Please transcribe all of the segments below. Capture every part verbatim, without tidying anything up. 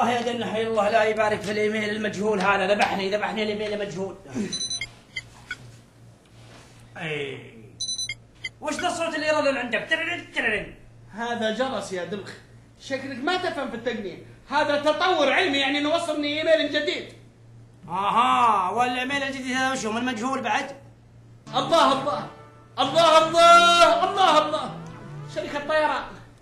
الله يا دن حي الله لا يبارك في الايميل المجهول هذا، ذبحني ذبحني الايميل المجهول. اي وش ذا الصوت اللي يرن عندك؟ ترن ترن. هذا جرس يا دلخ، شكلك ما تفهم في التقنية، هذا تطور علمي يعني نوصلني ايميل جديد. اها والايميل الجديد هذا وش هو؟ من مجهول بعد؟ الله الله الله الله الله الله شركة طيران.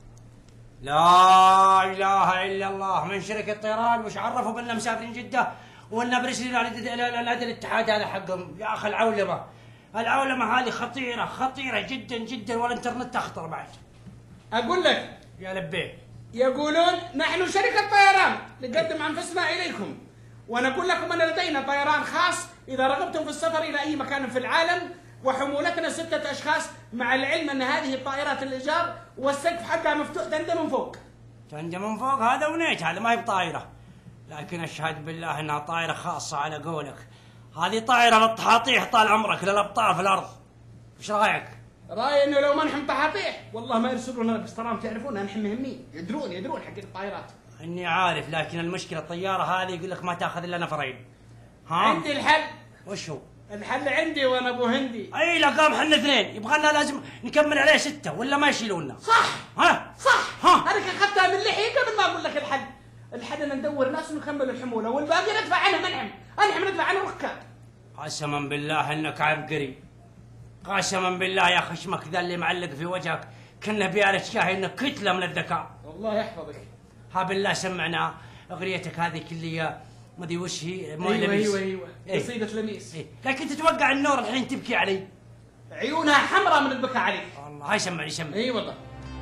لا اله الا الله، من شركة طيران. وش عرفوا بأننا مسافرين جدة وأننا برسلين على نادي الاتحاد هذا حقهم؟ يا أخي العولمة العولمة هذه خطيرة خطيرة جدا جدا، والإنترنت أخطر بعد. أقول لك يا لبيك. يقولون نحن شركة طيران نقدم أنفسنا إليكم، ونقول لكم أن لدينا طيران خاص إذا رغبتم في السفر إلى أي مكان في العالم، وحمولتنا ستة أشخاص، مع العلم أن هذه الطائرات الإيجار والسقف حقها مفتوح تندى من فوق. تندى من فوق هذا ونيت، هذا ما هي بطائرة، لكن أشهد بالله أنها طائرة خاصة على قولك. هذه طائرة للطحاطيح طال عمرك، للأبطال في الأرض. وش رأيك؟ رأيي إنه لو ما نحن طحاطيح والله ما يرسلون لنا بسطرام، تعرفونها نحن مهمين، يدرون يدرون حق الطائرات. إني عارف، لكن المشكلة الطيارة هذه يقول لك ما تاخذ إلا نفرين. ها؟ عندي الحل. وش هو؟ الحل عندي وانا ابو هندي. اي لا قام حنا اثنين، يبغى لنا لازم نكمل عليه ستة ولا ما يشيلونا. صح ها صح ها انا اخذتها من لحية قبل ما اقول لك الحل. الحل ان ندور ناس ونكمل الحمولة والباقي ندفع عنها منعم، انعم ندفع عنها ركاب. قسما بالله انك عبقري، قسما بالله يا خشمك ذا اللي معلق في وجهك كنا بيالة شاهي انك كتلة من الذكاء. الله يحفظك. ها بالله سمعنا اغنيتك هذه كلية ما ادري وش هي. ايوه ايوه ايوه قصيدة لميس. إيه. لكن تتوقع النور الحين تبكي علي، عيونها حمراء من البكاء عليك. والله هاي سمعني سمعني. اي والله.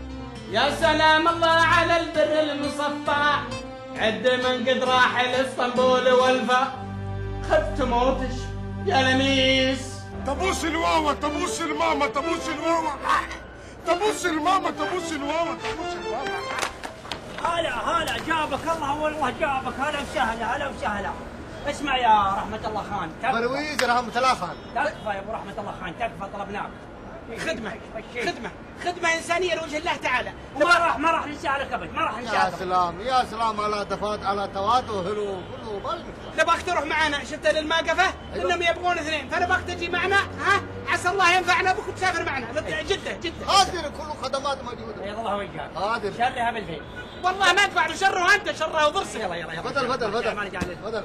يا سلام الله على البر المصفى، عد من قد راح لاسطنبول والفا، خفت موتش يا لميس. تبوس الواوا تبوس الماما تبوس الواوا تبوس الماما تبوس الواوا تبوس الواوا. هلا هلا جابك الله، والله جابك. هلا وسهلا هلا وسهلا. اسمع يا رحمة الله خان، برويز رحمة الله خان، تكفى يا ابو رحمة الله خان، تكفى طلبناك. خدمة خدمة خدمة إنسانية لوجه الله تعالى. ما راح ما راح نسألك أبد، ما راح نسألك. يا سلام يا سلام على تفاد على تواضع هلو كله بلد. نبغاك تروح معنا، شفت للماقفة انهم يبغون اثنين، فنبغاك تجي معنا. ها عسى الله ينفعنا بك وتسافر معنا جدة جدة. قادر كله خدمات موجودة. بيض الله وجهك. قادر. شلها بالفيل. والله ما ادفع له شره انت شره وضرسه. يلا يلا يلا. بدل بدل بدل بدل.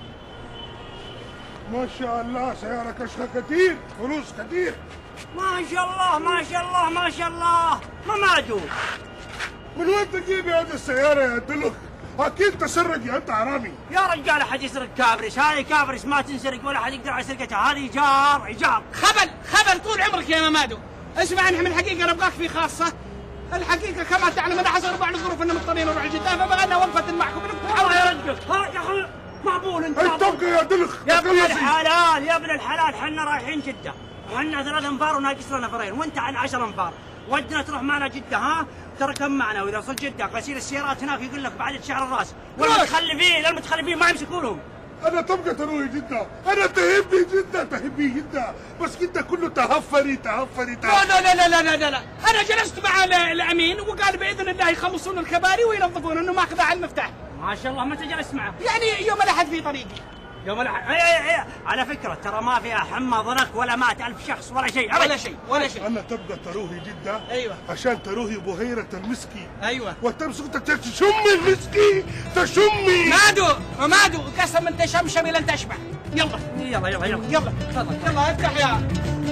ما شاء الله سيارة كشخة كثير، فلوس كثير. ما شاء الله ما شاء الله ما شاء الله. ممادو من وين تجيب هذه السيارة يا دلخ؟ أكيد تسرق يا أنت حرامي. يا رجال أحد يسرق كابرس، هذه كابرس ما تنسرق ولا أحد يقدر على سرقتها، هذه إيجار إيجار. خبل خبل طول عمرك يا ممادو. اسمع نحن الحقيقة نبغاك في خاصة. الحقيقة كما تعلم أنا حصل بعض الظروف إننا مضطرين نروح الجدة، فبغينا وقفة معكم. الله يا رجل. ها يا أخي معبول أنت. أنت تبقى يا دلخ. يا ابن الحلال يا ابن الحلال، حنا رايحين جدة وحنا ثلاث انفار وناقص لنا نفرين، وانت عن عشر انفار، ودنا تروح معنا جدة. ها ترى كم معنا، واذا وصلت جدة غسيل السيارات هناك يقول لك بعد شعر الراس، والمتخلفين المتخلفين ما يمسكونهم. أنا تبقى تروحي جدة، أنا تهبني جدة تهبني جدة، بس جدة كله تهفري تهفري تهفري. لا لا لا لا لا لا لا، أنا جلست مع الأمين وقال بإذن الله يخلصون الكباري وينظفون، إنه ماخذ على المفتاح. ما شاء الله. متى جلست معه؟ يعني يوم الأحد في طريقي. يوم الأحد. اي اي اي على فكرة ترى ما فيها حمى ضنك ولا مات ألف شخص ولا شيء ولا شيء ولا شيء. أنا تبقى تروحي جدة. أيوة. عشان تروحي بهيرة المسكي. أيوة. وتمسك تشمي المسكي تشمي. مادو مادو قسم أنت شمشم لن تشبع. يلا يلا يلا يلا يلا تفضل يلا افتح يا.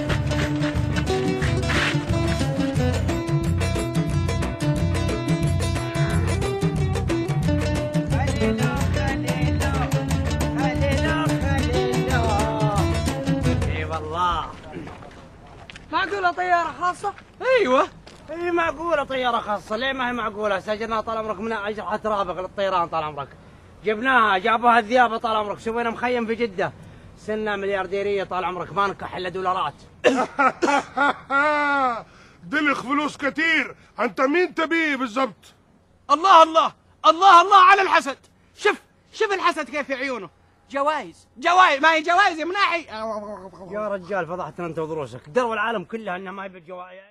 معقولة طيارة خاصة؟ ايوه اي معقولة طيارة خاصة، ليه ما هي معقولة؟ سجلناها طال عمرك من أجرحة رابق للطيران طال عمرك. جبناها جابوها الذيابة طال عمرك، سوينا مخيم في جدة، سنة مليارديرية طال عمرك، ما نكح إلا دولارات. دلخ فلوس كتير، أنت مين تبيه بالضبط؟ الله الله الله الله على الحسد. شوف شوف الحسد كيف في عيونه. جوائز جوائز ما هي جوائز يا مناحي. يا رجال فضحتنا انت وضروسك، دروا العالم كلها انها ما هي بالجوائز.